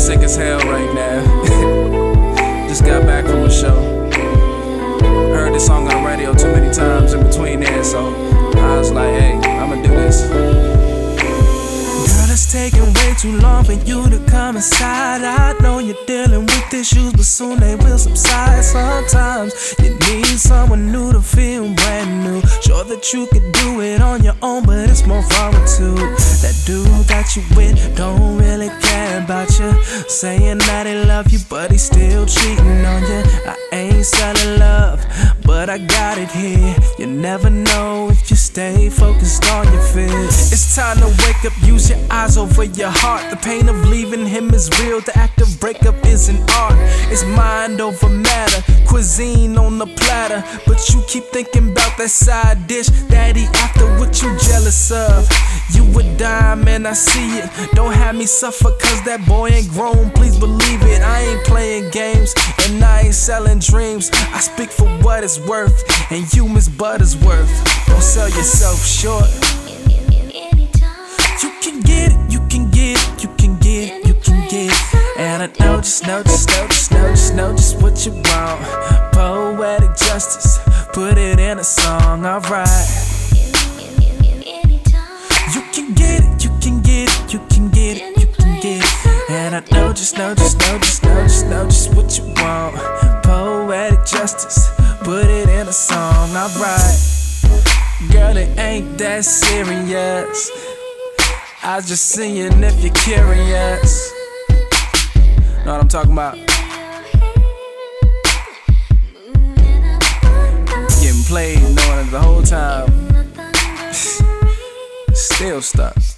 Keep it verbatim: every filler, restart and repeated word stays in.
sick as hell right now. Just got back from a show. Heard this song on the radio too many times in between there, so I was like, hey, I'ma do this. Girl, it's taking way too long for you to come inside. I know you're dealing with issues, but soon they will subside. Sometimes you need someone new to feel brand new. Sure that you could do it on your own, but it's more wrong with two. That dude that you with don't really care about you, saying that he love you, but he's still cheating on you. I ain't selling love, but I got it here. You never know if you stay focused on your fears. It's time to wake up, use your eyes over your heart. The pain of leaving him is real, the act of breakup is an art. It's mind over matter, cuisine on the platter, but you keep thinking about that side dish that he after. What you jealous of? You a dime and I see it. Don't have me suffer cause that boy ain't grown, please believe it. I ain't playing games and I ain't selling dreams. I speak for what it's worth, and you Miss Buttersworth, don't sell yourself short. You can get it, you can get it, you can get it, you can get it. And I know, just know, just know, just know, just know just what you want. Poetic justice, put it in a song, alright. You can get it, you can get it, you can get it, you can get it. And I know, just know, just know, just know, just know just what you want. Poetic justice, put it in a song, alright. Girl, it ain't that serious, I was just seeing if you're curious. Know what I'm talking about? Getting played, knowing it the whole time. Still stuck.